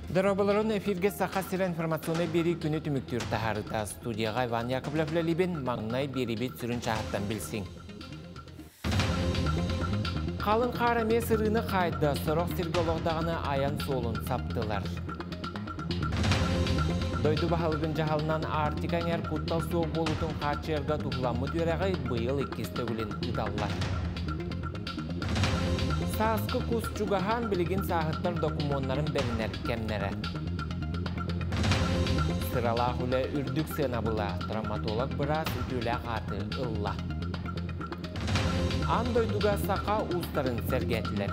Дорабаларын эфирге сақа сира информационы бері күні түміктір тахарыта. Студияға Иван Яковлев-Лебен маңнай беребет сүрін чағаттан білсің. Қалын қараме сырыны қайды, сұрық сирголоғдағыны аян солын саптылар. Дойду бағалығын жағалынан артикаңер құттал соқ болутын қатшырға тұғыламы дөрәғай бұйыл еккесті өлін ұдаллар. Саскы құс жүгахан білігін сағыттар документарын бәрінер кәмнәрі. Сыралақ үлі үрдік сына бұла, травматолог біраз үтілі қаты ұлла. Андойдуға сақа ұстарын сәргетілер.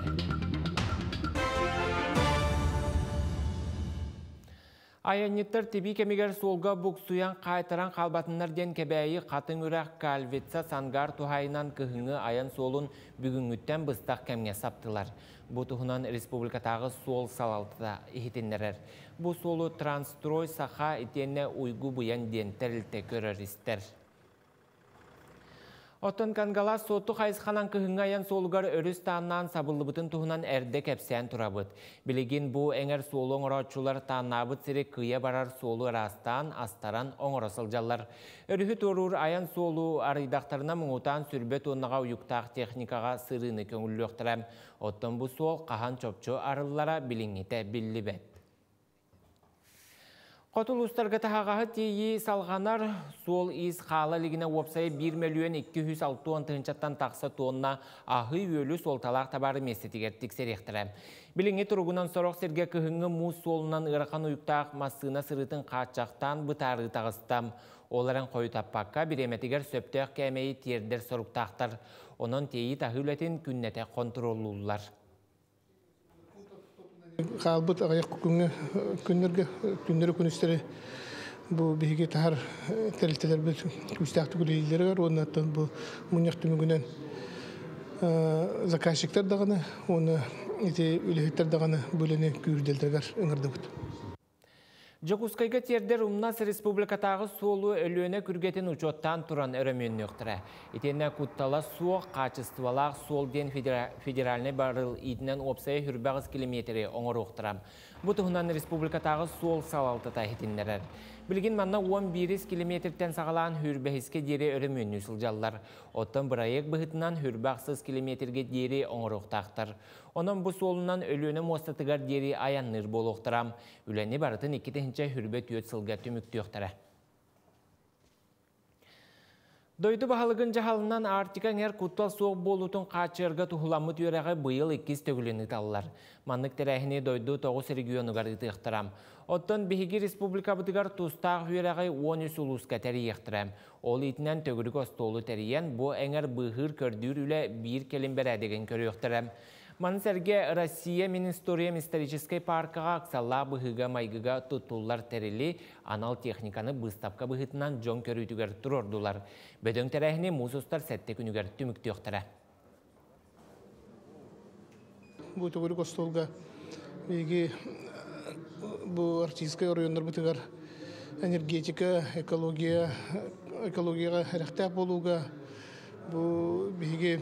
Аяниттар тиби кемегер солға бұқсуян қайтаран қалбатынлар ден кебәйі қатын үрақ калветса сангар тухайынан кығыңы аян солын бүгінгіттен бұстақ кәмге саптылар. Бұ тұхынан республикатағы сол салалтыда ехетенлерер. Бұ солы трансстрой сақа етенне ұйгу бұян ден тәрілті көріристер. Оттон кангала соту қайысқанан кығыңа аян солығар өріс тааннан сабылы бұтын тұхынан әрді кәпсән тұрабыт. Білеген бұ әңер солы оңырачулар тааннабыт сірек күйе барар солы растан, астаран оңырасыл жаллар. Өріхі торур аян солы арыдақтарына мұңытан сүрбет оннаға ұйықтақ техникаға сырыны көңілі өқтірәм. Оттон бұ сол қахан чопчу арыллара біліңете білі бәт. Қотыл ұстарға тағағы тейі салғанар сол из қала лігіне опсайы 1.260.000 тыңчаттан тақсы тонна ағы өлі солталақ табары месетігер тіксеректірі. Біліңе тұрғынан сұрық серге кіхіңі мұз солынан ұрақан ұйықтақ масына сырытын қатшақтан бұтары тағыстам. Оларын қойы таппаққа біреметігер сөптіқ кәмейі тердер сұрықтақтар. Оның тейі тағылетін күннете контроллылар. Қалбыт ағаяқ күндері күністері бұл бейге тағар тәрілтелер бұл күстақты күлейлері бар. Оны аттан бұл мұнияқты мүгінен заказчиктар дағаны, оны үлігеттер дағаны бөліне күйірделдергер ұңырды бұд. Жокускайга тердер умнас республикатағы солу өлөне күргетін учоттан туран өрөмөнні өқтірі. Етенне күттала суық қачыстывалақ сол ден федеральный барыл идінен опсайы хүрбағыз километрі оңыр өқтірам. Бұтығынан республикатағы сол салалтыта етіндерер. Білген манна 11 километрден сағалан хүрбәхіске дере өрөмөнні сылжаллар. Оттан бірайық бұғытынан хүрбақсыз километрге дере оңыр өқтақтыр. Onun bu solundan ölüğüne mostatıgar deri ayanır bol oqtıram. Üleni barıtın 2 tehince hürbet yöt sılga tümüktü yoqtıra. Doydu bahalıgın jahalından artikan er kuttal soğuk bolutun qaçırga tuhulamı tüyerağı bıyıl 2 tөгüleni tallar. Manlık terahini doydu 9 regionugar ıtıqtıram. Ottan bihigi respublika bıtıgar tustaq hüyerağı 13 uluska teri yıqtıram. Ol itinden tögülük ostolu teriyen bu enger bıhır kördür üle bir kelimber edegen körü yıqtıram. Manserge Россия Министория исторической паркаға ақсалла бұғыға майгыға тұтулар тәрелі анал техниканы бұстапқа бұғытынан жон көрітігер тұрордулар. Бөдің тәрәхіне мұзыстар сәтті күнігер түмікті өқтірі. Бұл түгілік остолға бұл артистскай орайондар бұтығар энергетика, экологияға әріқтәп болуға бұл бейге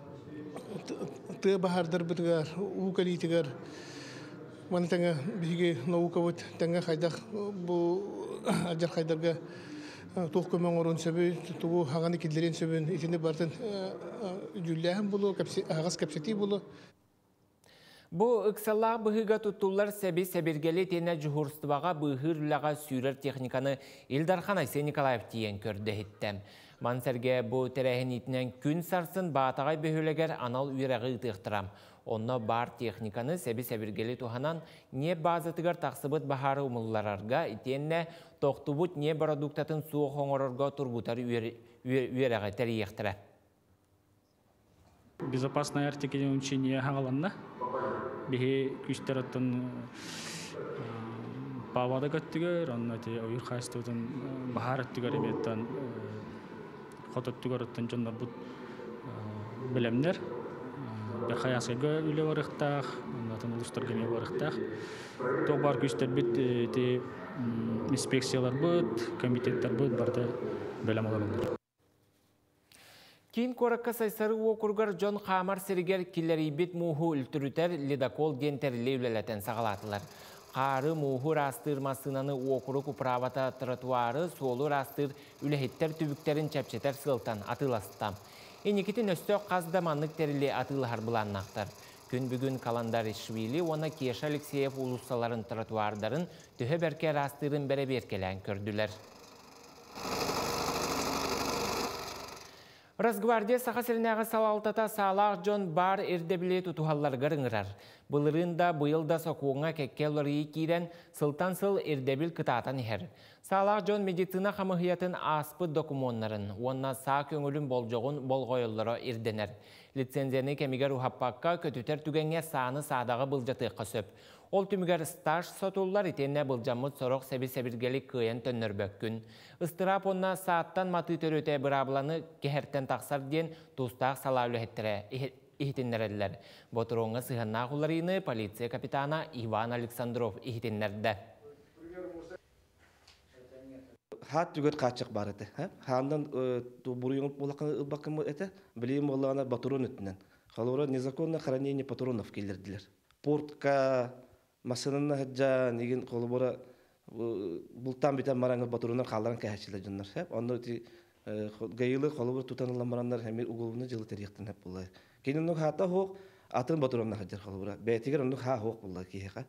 Ты бахардар бытыгар, укалитыгар. Маны таңа биге наука бут, таңа хайдах бу аджар хайдарга тоқ көмөн орун сөбү, тугу хаганы кидлерен сөбүн, итинде бартын жүлләһәм булу, агас капсети булу. Бу ыксалла быһыга туттулар сәбиргеле тене жухурстыбаға быһырлаға сүйрер техниканы Илдархан Айсен Николаев тиен көрді хеттем. Мансерге бу терәһен итінен күн сарсын бағатағай бөхөлегер анал үйрәғы ұтықтырам. Онна бар техниканы сәбиргеле туханан не базатыгар тақсыбыт бахары умылларарға итенне тоқтубут не продуктатын суық оңырырға турбутар үйрәғы тәрі ектірі. Безопасное артикельное учение ағаланна. Бихи күштераттан павада көттігер, оннаты ойыр қайыстығын бахар өттігер еметтен қототтігер өттен жондар бұд білемдер. Бәқаясыға үлі барықтақ, оннатын ұлыстар кеме барықтақ. Тоқ бар күштер бүт инспекциялар бұд, комитеттер бұд, барды білем оларындар. Кин коракка сайсары окургар Джон Хамар сиригер киллери бит муху үлтүрүтер ледокол гентер левлелетен сағалатылар. Qarı muhu rastırmasınanı okuru kupravata trotuarı solu rastır ülehitter tübüklerin çepçeter sıltan atılastam. Enikitin östök qazda manlık terili atılhar bulannaktır. Gün bugün kalandar işvili ona Keşa Alekseyev ulusaların trotuarların tühe berke rastırın bere berkelen kördüler. Rosgvardiya saxasirinağı salaltata salaq John Bar erdebili tutuhallar garıngırar. Bılırında bıyılda sokuğuna kekkelleri kiren sıltan sıl erdebil kıtatan iher. Salaq John medicina xamıhiyatın aspı dokumonların, onna sağ köngülün boljoğun bolgoyolları erdener. Lisenziyani kemigar uhappakka kötüter tügenge sağını sağdağı bıljatıqqa söp. Ol tümüger staj sotullar itenne bılcamut sorok sebir-sebirgelik kıyan tönnerbökkün. Istırap onna saattan matı töröte bırablanı keherten taqsar diyen tustaq salavlı hettere ihtinlerediler. Boturonga sıhanna kullarını polisiya kapitana Ivan Aleksandrov ihtinlerdi. Hat tügör kaçak var ete. Handan buruyunup bulakını bakımı ete, bileyim olanlar Baturon ötünden. Halora nезаконно хранение патронов келердилер. Портка масынына хаджа неген колубора бултан битен мараңы Бaturonlar қалдыран кәһәчилер жоннар. Онда гайылы колубор тутанылмарандар һәм угулны жылы тарихтан хәп булай. Кинен хата хок атын Baturonlar хаджар колубора. Бәйтигер онда ха хок булай киһәка.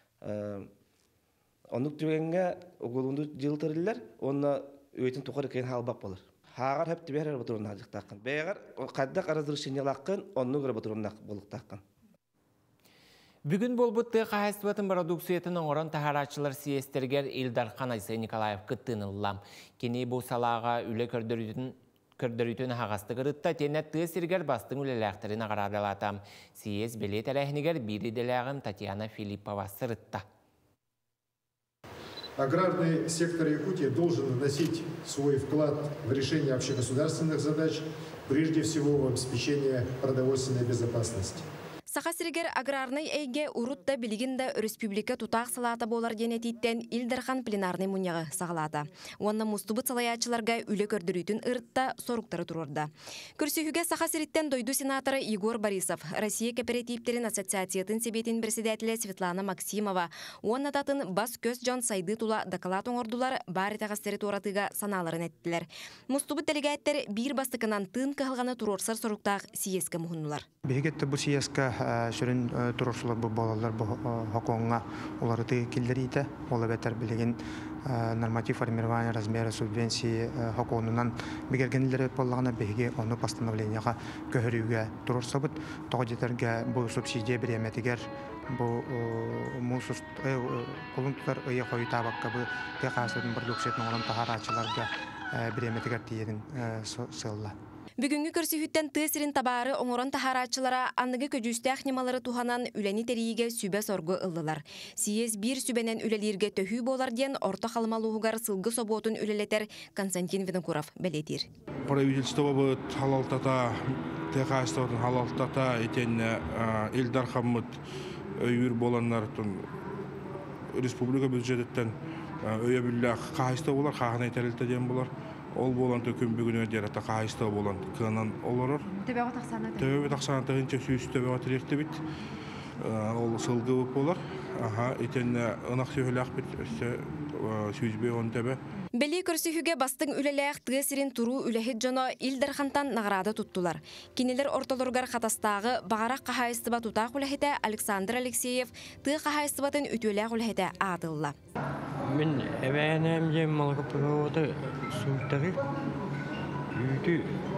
Онук түгенге угулунду жылтырылар, онна өйтін туқары кейін халбап болыр. Хағар хәп тибәрер Baturonlar жықтаққан. Бәйгәр қаддақ аразырышынялаққан, онну көрі Baturonlar болықтаққан. Бүгін болбытты қағайсыбатын продукциятын оңыран тахарачылар сиестергер Илдар Қанайсы Николаев күттініллам. Кені бұл салаға үлі көрдірітін ағасты қырытта тенет түйесергер бастың үлеләқтерін ағараралатам. Сиес белет әләхінігер бири деләғім Татьяна Филиппова сырытта. Аграрный сектор Якутии должен вносить свой вклад в решение общегосударственных задач, прежде всего в обеспечение продовольственной безопасности. Сахасиргер аграрный эйге урутта билигинда республика тутақ салата болар денетиттен Илдархан пленарный муньяғы сағалата. Онна мустубы салаячыларға үлі көрдірүйтін ырытта соруктары турурда. Көрсүйіге Сахасириттен дойду сенаторы Егор Борисов, Россия кооперативтерин ассоциациятын себетін председателі Светлана Максимова, онна татын бас көз жон сайды тула докалат оңордулар бар етағастары туратыға саналарын әттілер. Мустубы делегаттер бір бастықынан тын кығылғаны турорсар соруктақ сиеске мұхыннулар. Бегетті бұл сиеске сүрін тұрушылар бұл балалар бұл хоконға оларды келдерейді. Ола бәтер білеген норматив формирования размера субвенции хоконынан бігергенілері болғаны беге оны постановленияға көхіруге тұрурса бұд. Тоғыдетерге бұл субсидия біреметігер бұл мұсыз қолын тұтар ұйы қойы табаққа бұл текасының продукциятын оғылын тағарачыларға біреметігер дейін сылла. Бүгінгі көрсүйіттен тысырын табары оңырын тахарачылара анныгы көжүстәқ немалары туханан үләні тәрейге сүбә сорғы ылдылар. Сиез бір сүбәнен үлелерге төхүй болар ден орта қалмалуғығар сылғы соботын үлелетер Константин Винокуров бәлетер. Правительство бұд халалтата, текастығын халалтата етен Илдар Хаммыд өйір боланларын республика бюджеттен өйе бүлләқ қағайсты болар, қағын айтарылты ден болар. Ол болан төкім бүгін өдерді қағайсты болан кынан оларыр. Төбеға тақсаны? Төбеға тақсаны тағынша сүйіс төбеға тіректі біт. Ол сылғы өп болар. Етен ұнақ сөйләқ біт, сүйізбе он төбе. Бәлі көрсүйіге бастың үлеләқ тығысырын тұру үләхет жоно Илдархантан нағырады тұттылар. Кенелер орталырғар қатастағы бағарақ қағайыстыба тұтақ үләхеті Александр Алексеев тұғы қағайыстыбатын өтөләқ үләхеті адылла. Мен әвәнәм жем малғы проводы сұлтағы үйді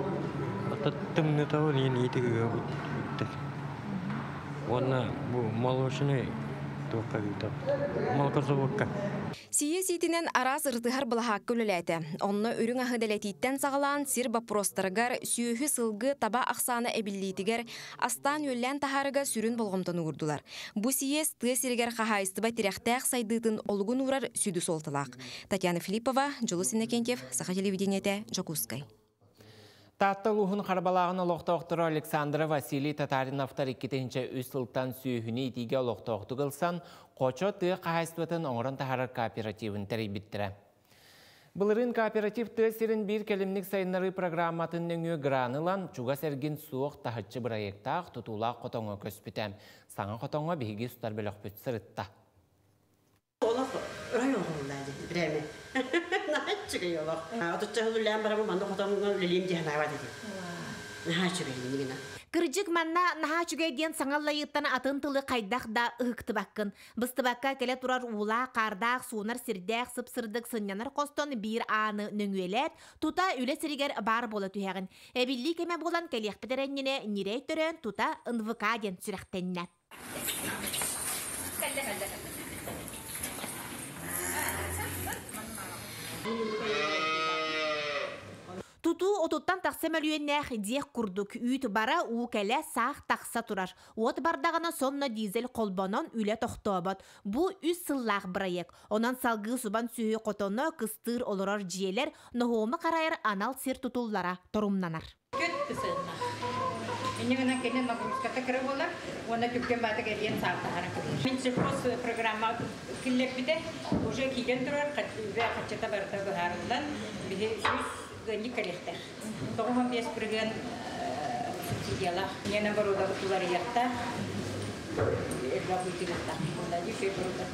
ататтымны тауын ен етігі өтті. Оны бұл мал өшіне тұққа өйтіп, малғы зауыққа. Сие ситинен арас ыртыхар былахакка үлеләті. Онны үрің ахыдалетиттен сағалан сир бапростарыгар сүйіхі сылғы таба ақсаны әбіллейтігер астан өллән тахарыга сүрін болғымтан ұғырдылар. Бұ сиес тысыргер қағайыстыба тиряқтақ сайдыдын олғын урар сүді солтылақ. Татьяна Филиппова, Жылы Синекентьев, Саха телевидениеті, Жокускай. Таттыл ұхын қарбалағын олықтауқтыры Александр Василий Татариновтар 2-ші үсілттан сүйіхіні етеге олықтауқты қылсан, қочо тұғы қағайыстыбатын оңырын тахарар кооперативін тәрейбіттірі. Бұлырын кооператив тәсірін бір кәлімнік сайынлары программатын өңі гранылан чуға сәрген суық тахытчы проекттақ тұтула қотоңы көспітәм. Саңа қотоңы бейге сұтар бөлік бүт сырытта. Bileme. Naha çıkıyor bak. Otutça hululan bana bu manda kotamın lilim diye hava dedi. Naha çıkıyor yine. Kırcık manna naha çüge diyen sanallayıttana atın tılı kaydak da ıhıktı bakkın. Bısты bakka kele turar uğla, kardak, sunar sirdek, sıpsırdık sınyanar koston bir anı nöngüelet, tuta üle siriger bar bola tühegin. Ebilli keme bolan kelek bitirenine nirey tören tuta ınvıka den sürektenne. Tutu otuttan taqsam ölüyennex diyek kurduk. Üyt bara uukele sağ taqsa turar. Ot bardağına sonna dizel kolbanon üle toxtobat. Bu üs sıllag brayek. Onan salgı suban sühü qotonu kıstır olurar jiyeler nohoma karayar anal sir tutullara torumnanar. Köt kısırna. İnegana kene magumskata kere bolar. Ona tükken bata geliyen sağda harakır. Min sırpos programa killek bide. Oje kigen turar ve kaçata barda baharından bihe gönlü kalekter. Doğum piyas program subsidiyalar. Yine baroda kutuları yakta. Evla kuytuğunda. Bunlar bir şey burada.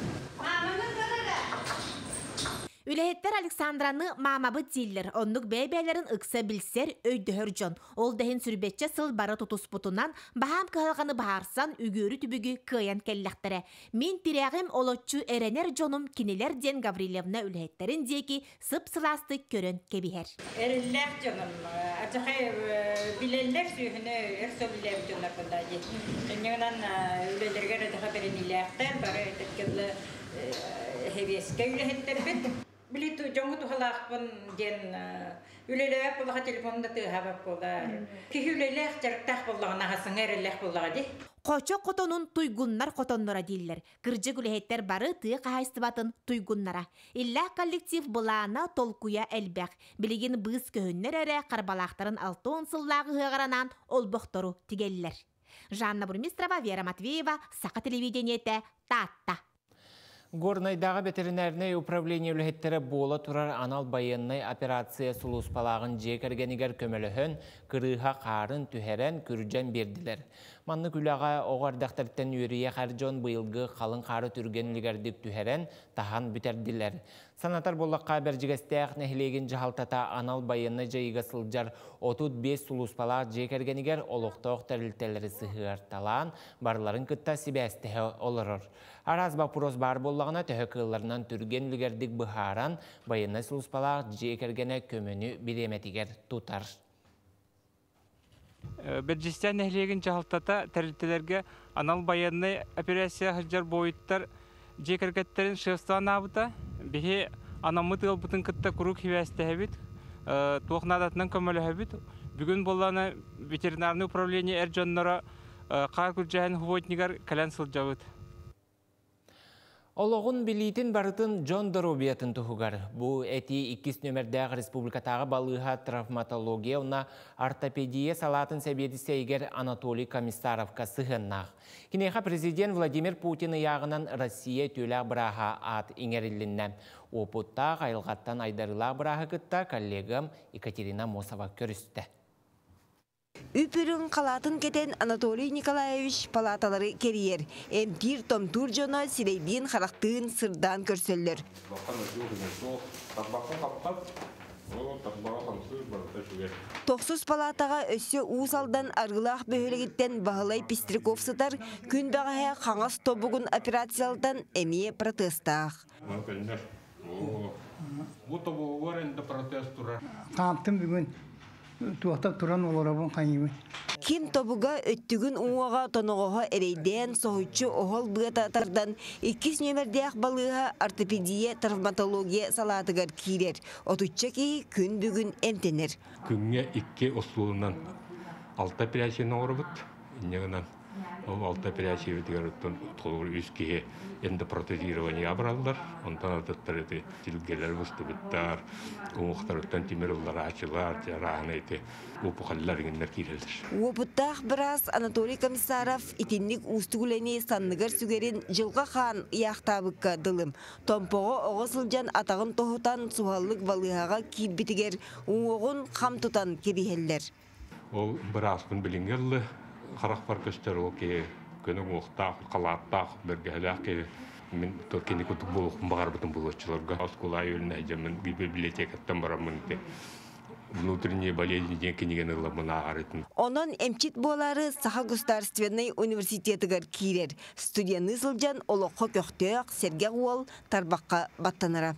Ülehetler Aleksandranı mamabı diller. Onluk beybelerin ıksa bilser öydühör jon. Ol dehin sürbetçe sıl bara tutusputunan baham kıhalganı baharsan ügürü tübügü kıyan kellektere. Min direğim olotçu erener jonum kiniler den Gavrilevna ülehetlerin diyeki sıp sılasты körön kebiher. Ereller jonum. Açıkı bileller sühünü ersölüler jonlar bunda. Yengenan ülelerge radaha berenilerden bara etkili heveske ülehetler bit. Bilit jongu tuhalaqpın den üleler bulağa telefonda tıhabap bolar. Ki üleler jarktaq bolağına hasın ereller bolağı. Qoço qotonun tuygunnar qotonnora diller. Kırcı gülehetler barı tığ qahaystıbatın tuygunnara. İlla kollektiv bulağına tolkuya elbaq. Biligin bız köhünner ere qarbalaqtарын 6 sıllağı hığaranan olboqtoru tigeller. Жанна Бурмистрова, Вера Матвеева, Сақа телевидениете, Татта. Горнайдағы ветеринарный управление үліхеттері бола тұрар анал байыннай операция сұлуспалағын жекергенігер көмеліхін кырыға қарын түхерен күржен берділер. Манны күліға оғардақтарттен үйрие қаржон бұйылғы қалың қары түргенлігердік түхерен тахан бүтерділер. Санатар болаққа бәржігістәқ нәхілеген жағалтата анал байынны жайыға сылжар 35 сұлуспалақ жекергенігер олықтауқ тәрілтелері сығырталан барларын күтта себәстігі олырыр. Араз бапурос бар боллағына төхөкілларынан түргенлігердік бұхаран байынны сұлуспалақ жекергені көміні биреметігер тұтар. Бәржістен нәхілеген жағалтата тәрілтелерге анал байынны операция хыджар бойыттар жекергеттерін шығыстан абыта. Бихе анамыт ылбытын кытта курук хивәсті әбіт, туақнадатынан көмөлі әбіт. Бүгін боланы ветеринарный управление әржоннара қар күржәйін хұвойтнигар кәлән сылжауыт. Олығын білейтін барытын Джон Доробиятын тұхығар. Бұл әти 2 нөмірдәғі республикатағы балыға травматология, ona ортопедия салатын сәбедісі егер Анатолий Комиссаровка сығыннақ. Кинеға президент Владимир Путин яғынан Россия төлі бұраға ат еңеріліннен. Опытта қайылғаттан айдарыла бұраға күтті коллегам Екатерина Мосова көрісті. Үпірін қалатын кетен Анатолий Николаевич палаталары кериер. Әмтир томтур жоны сирейбен қарақтығын сырдан көрсөллер. Тоқсыз палатаға өссі уысалдан арғылақ бөхілігіттен бағылай Пестриков сытар күн бағая қаңас тобығын операциялдан әмие протестақ. Қамтым бүгін туақтап тұран оларабын қайымын. Ким тобуга өттүгүн уңаға тоноғоға әрейден соғычы оғыл бұғататардан 2 нөмірдеяқ балыға ортопедия травматология салатығар кейлер. Отучча кей күн бүгін әмтенер. Күнге 2 осылынан 6 операцияны орыбыт. Инегінен ол 6 операция бітігеріттен толғыр үскеге эндопротезирование абыралдар. Онтан атыттар еті тилгелер бұсты біттар, оңықтарыттан темірілдар ачылар, жарағын еті опықалылар егендер кейлелдір. Опыттақ біраз Анатолий Комиссаров итинник устугулени санныгар сүгерін жылға қан яқтабыққа дылым. Томпоғы оғысылжан атағын тоғытан суғаллық балығаға кейіп бітігер оғын қам тұтан керихеллер. Ол біразпын білінгерлі. Қарақ бар көстер ол ке көнің оқтақ, қалаттақ, біргәләқ ке Мен кені күтіп болуқым бағар бұтын болуатшыларға. Оскола айылына жамын библиотекаттан барамын де. Внутренние болезни кенеген ылымына ағарытын. Онон эмчит болары Саха государственный университетігер кирер. Студияны сылжан олоққа көқтеяқ Серге Уол тарбаққа баттанара.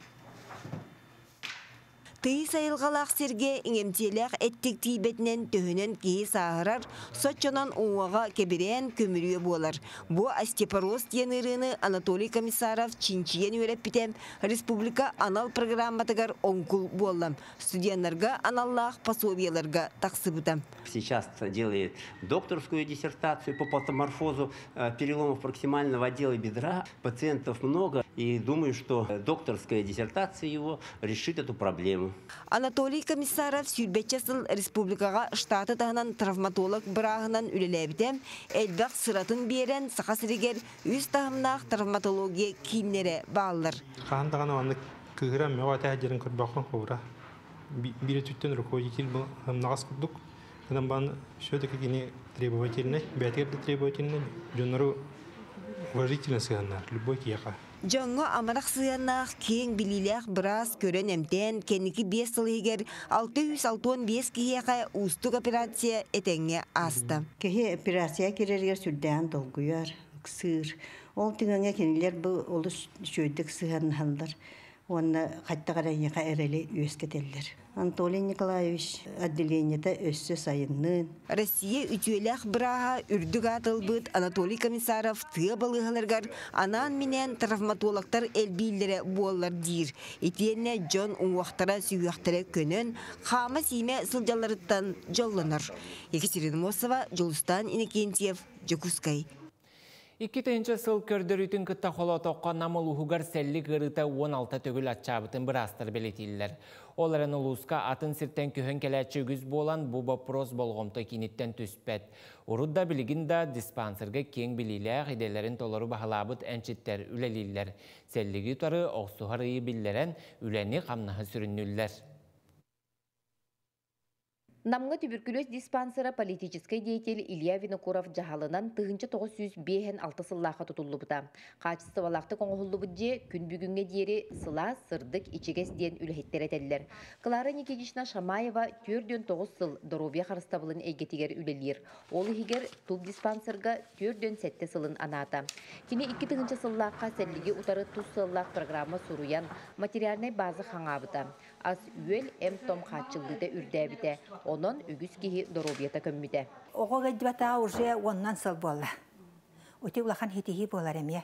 Тыйы сайылғалақ Серге иңемтелек әттік тейбетінен төхінен кейі сағырар, сотчонан уңаға кебірен көміріе болар. Бұ остеопороз деніріні Анатолий Комиссаров чинчиен өреп бітем республика анал программатығар оңкул болам. Студиянларға аналлақ пособияларға тақсы бұтам. Сейчас делает докторскую диссертацию по патоморфозу переломов проксимального отдела бедра. Пациентов много, и думаю, что докторская диссертация его решит эту проблему. Анатолий Комиссаров сүйбетчесіл республикаға штаты тағынан травматолог бірағынан үлелебітем, әлбәқ сыратын берен сақасырегер үз тағымнақ травматология кейінлері бағылыр. Қағандағаны ванны күйірем меуат әдерін көрбақын қоғыра. Бірі түттен руководитель бұл нағас күрдік. Одан баны все-таки кені требовательный, бәтігерді требовательный, жоныру уважительно сығанар, любой кияға. Жоңғы амарақ сыянақ кейін білілек біраз көрен әмтен кенекі 5 сылығығыр 665 кияға ұстық операция етенге асты. Кеге операция керергер сүрдән долгуяр, сыр. Ол тіңіңе кенелер бұл олы сөйдік сыған халдар. Оны қатта қарайыға әрелі өскетелдер. Анатолий Николаевич отделениеті өссі сайынның. Россия үтуелек бұраға үрдік атылбыт Анатолий Комиссаров тыя балығаларғар анан менен травматологтар әлбейлері болар дейір. Етенне Джон ұңуақтара сүйуақтары көнін қама сейме сылжаларыттан жолланыр. Екатерина Мосова, Жолустан Иннокентьев, Жокускай. 2-нче сыл көрдөрүтүн кытта холо тоққан намыл ухугар сәлли кырыта 16 төгіл атчабытын бір астыр белетилер. Оларын улуска атын сиртен көхен келәтчі үгіз болан бұл вопрос болғымты кенеттен түспәт. Урудда білігінда диспансерге кең білілер, иделерін толыру бағалабыт әнчеттер үлелілер. Сәллиги тұры оқсуғар үйі білдерен үләні қамнағы сүріннілер. Намғы туберкулез диспансера политический деятель Илья Винокуров жағалынан 1905-6 сыллаға тұтылы бұта. Қачыстывалақты қоңғылы бұдже күн бүгінге дері сыла, сырдық, ичегес ден үліхеттер әтелілер. Клара Никитична Шамаева 4-9 сыл доробия қарыстабылын әйгетігер үлелер. Ол егер туб диспансерға 4-7 сылын аната. Кені 2-тігінші сыллаққа сәліге ұтары тұз сыллақ программа сұруян материальный базы қаңабыта. Аз үйел әм том қатшылдыда үрдәбіде. Онон үгіз кейі доробията көмміде. Оғыға дебата уже оннан сыл болы. Өте ұлақан хетеге болар әме.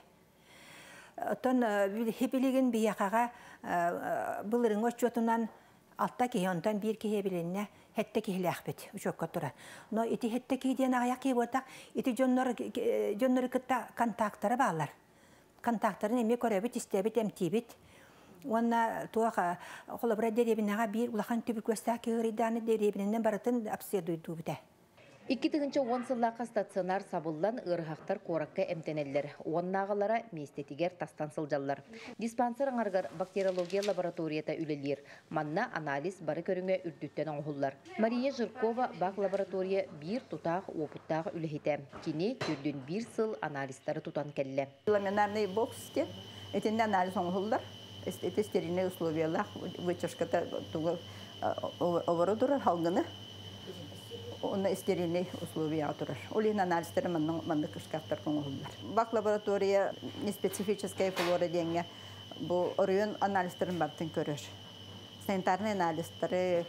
Отын хепелеген бияқаға бұлырың өтчетінен алтта кейі, ондан бір кейі біленіне хетте кейі ләқбет, үшөкке тұра. Но еті хетте кейден ағаяқ кей болдақ, еті жоннары күтті контактары бағалар. Контактарын әме көрәбет, істәбет, әмтебет. Онна туаға қолабыра деребінеға бір ұлақан түбіркөстәк кеғыриданы деребінінен барытын обследуйду біде. 2-10 сыллаққа стационар сабылдан ұрғақтар қораққа әмтенелер. Оннағылара местетігер тастан сылжалар. Диспансер аңарғар бактериология лабораторията үлелер. Манна анализ бары көріңе үрдіттен оңғылар. Мария Жиркова бақ лаборатория бір тұтақ опыттағы үлехеті. Кені түрден бір сыл анализтары тұтан кәлі. Ламинарный бокс те, етінде анализ оңғылар. Это стерильные условия, вытяжка-то оборудована, халганы, он стерильные условия отурар. Олин анализтер манды кышкаптар коңгулдар. Бак лаборатория неспецифическая флора деньги, бу район анализтерин бартын көрөр. Санитарный анализтері,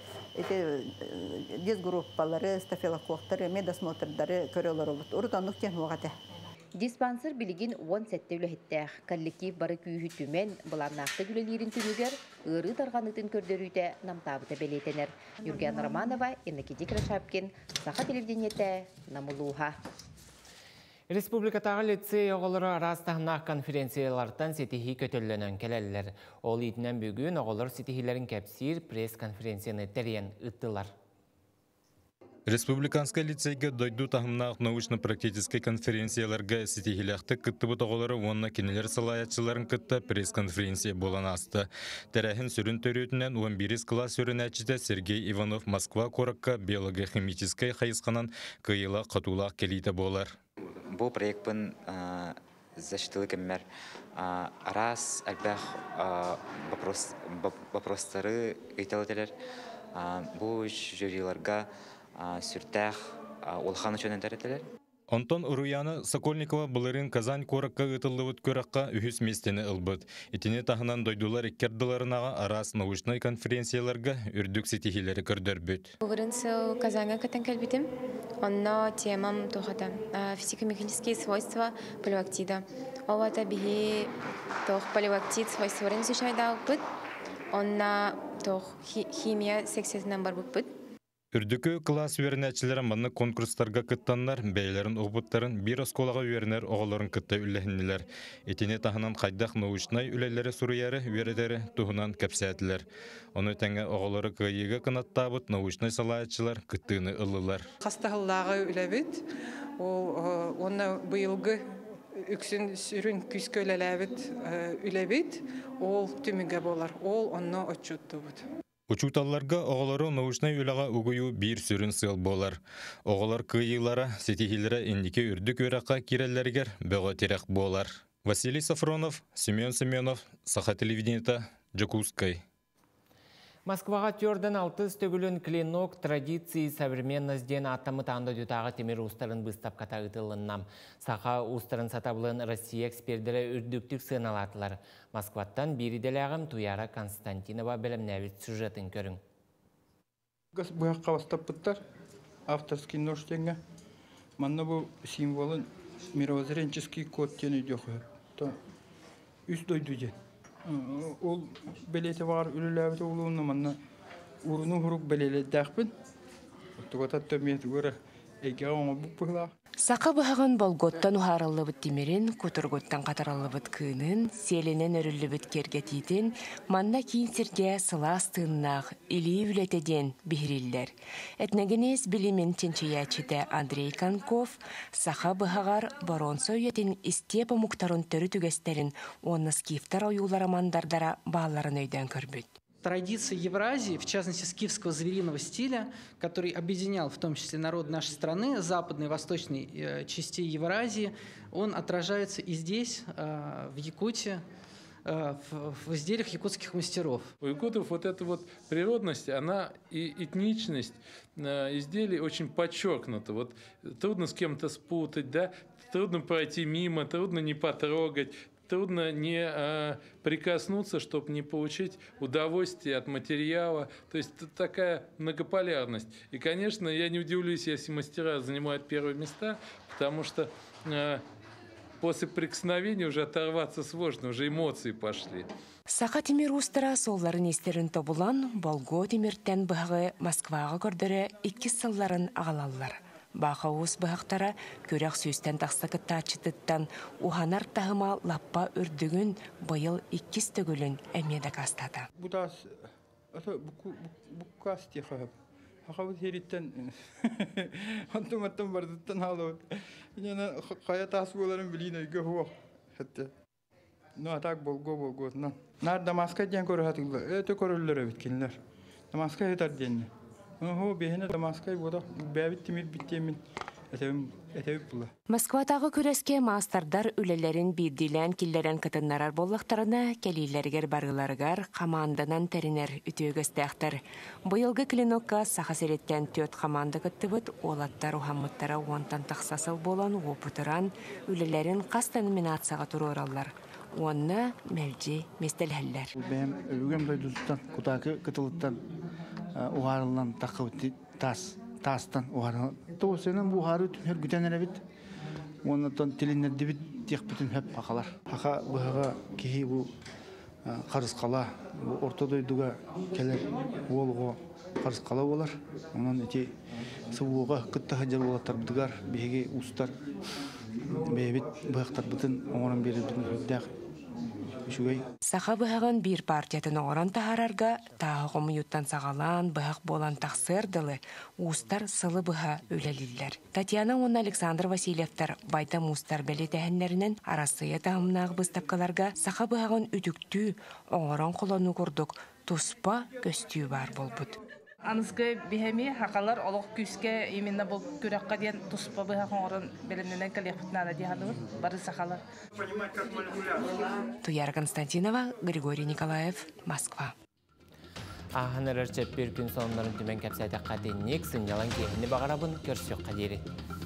дисгруппалары, стафилококктары, медосмотрдары көрөлөр болот. Урутонлук тен угаты. Диспансер билигин 10 сәтті үліхеттәқ. Коллектив бары күйі түмен бұланнақты күлелерін түнігер, ұры тарғанытын көрдөрүйті намтабыты белетенер. Юрген Романова, Иннокентий Крашапкин, Саха телевидениеті, Намулуха. Республикатағы лицей оғылары арастағынақ конференциялардан сетихи көтөлінен келелілер. Ол етінен бүгін оғылыр сетихилерін кәпсир пресс-конференцияны тәрен ұттылар. Республиканская лицейге дойду тахымнақ научно-практический конференцияларға сетихиляқты күтті бұтағылары онына кенелер салаятшыларын күтті пресс-конференция болан асты. Тәрәхін сүрін төретінен 11 класс сүрін әчіде Сергей Иванов Москва коракка биология-химическай қайысқанан кыйыла қатулақ келейті болар. Бұл проектпін защитылы кеммер арас әлбәх вопростары ыйталателер бу жюриларга сүртәх улхан үчүн энтеретелер. Онтон Уруяна Сокольникова былырын Казань коракка ытыллыбыт көракка үхүс местени ылбыт. Итине тахынан дойдулар иккердыларынага арас научный конференцияларга үрдүк сетихилери көрдөрбүт. Былырын сыл Казаньга кытын келбитим. Онно темам тухата физико-механические свойства полиоактида. Олата бихи тох полиоактид свойстварын изучайда ылбыт. Онна тох химия сексетинен бар буппыт. Үрдүкү класс үйернәчилері манны конкурстарга кыттаннар, бәйлерін оғбыттарын бір осколаға үйернер оғыларын кытта үлләхіннелер. Етіне тахынан қайдақ научнай үлелері сұруяры үйередері туғынан кәпсәтілер. Оны тәңе оғылары күйеге қынаттабыт научнай салаятчылар кыттыны ылылар. Қастағылағы үләбіт, оны бұйылғы үксін сүрін күскі үләбіт, ол түміге болар, ол онны отчутты бұд. Учуталларга оғылары научнай үліға үгүйі бір сүрін сыл болар. Оғылар күйілара, сетихилері индике үрдік өраққа киреллергер бөғі терек болар. Василий Сафронов, Семен Семенов, Саха телевидениета, Джакускай. Москваға тёрден 6 төгілін клинок традиции современность ден атамы таңды дютағы темір ұстарын бұстап ката ұтылыннам. Сақа ұстарын сатабылын Россия экспердері үрдіктік сыналатылар. Москваттан бериделяғым Туяра Константинова бәлімнәвет сюжетін көрің. Бұяққа бастап бұттар, авторский нож теңі. Манна бұл символын мировоззренческий код тені дёқы. Үст дойду ден. Ол белеті var үліләбіті олуыны манна ұрыны ғұрық белелі дәқпін. Тұғатат төмет ғыры әйге оңы бұқ бұғла. Сақа бұғын болготтан ұхарылы бұт демерін, көтірготтан қатарылы бұт күйінің, селінен өрілі бұт кергетейтін, манна кейін сірге сыластығыннақ, илі үлетеден бігірілдер. Әтнәгінес білімен тенчеячіде Андрей Конков, сақа бұғағар баронсо үйетін истепі мұқтарын түрі түгестерін, оны скифтар ойулар амандардара бағаларын өйден көрбіт. Традиции Евразии, в частности скифского звериного стиля, который объединял в том числе народ нашей страны, западной и восточной частей Евразии, он отражается и здесь, в Якутии, в изделиях якутских мастеров. У якутов вот эта вот природность, она и этничность изделий очень подчеркнута. Вот трудно с кем-то спутать, да? Трудно пройти мимо, трудно не потрогать. Трудно не прикоснуться, чтобы не получить удовольствие от материала. То есть такая многополярность. И, конечно, я не удивлюсь, если мастера занимают первые места, потому что после прикосновения уже оторваться сложно, уже эмоции пошли. Сақа темир устара солларын естерін тобулан, Болго темиртен бұғы Москваға көрдірі 2 сылларын ағалалар. Бақа уыз бұғақтара көрек сөйстен тақсақытта ачытыттан уханар тағыма лаппа үрдігін бұйыл 2 төгілін әмеді қастады. Бұдас, бұққас теқі. Ақабыт хереттен антыматтан бардыттан алуыд. Қая тасы боларын білейін өйге хуақ. Атақ болго. Нар Дамаска ден көрі хатылы. Өті көрілері біткенлер. Дамаска етар денне. Москватағы көреске мастардар үлелерін бейділен келдерен кытыннарар боллақтарына келейлергер барғыларғар қаманданан тәрінер үтегістәқтір. Бұйылғы клинокка сақа сереттен 4 қаманды кыттыбыт, олаттар ұхаммыттара онтан тақсасыл болан опытыран үлелерін қас номинацияға тұру оралар. Онына мәлжі местелхәлләр. Бәм өлгем дойдустан, кутақы кытылыттан уғарылынан тақы тастан уғарылынан. Тоғысынан бұғары үтін әр күтен әрәбет. Онытан телінерді біт тек бүтін әп ақалар. Ақа бұғаға кейі бұл қарыз қала, орта дойдуға келер олғы қарыз қала болар. Онан өте сұғуға күттіға жер болаттар бұдығар, бейге ұстар, бейбет бұғақтар бұтын оңырын беріп бүтін өддәқ. Сақа бұғаған бір партиятын оғыран тағарарға, тағығым юттан сағалан, бұғақ болан тақсырдылы, ұстар сылы бұға өлелілер. Татьяна он Александр Васильевтар байтам ұстар бәлі тәхінлерінен арасыя тағымнағы бұстапқаларға сақа бұғаған үдікті оғыран қолану көрдік, тұспа көстүү бар болбыд. Анысқы бихеми хақалар олық күске именно бұл күрәққа дейін тұспа бұға қоңырын белімненен кәлеқпітнада дейханығы бары сақалар. Туяра Константинова, Григорий Николаев, Москва. Аханырыр чеппер күн сонларын түмен кәпсәді қаденнек сынялан кейіні бағарабын көрсек қадері.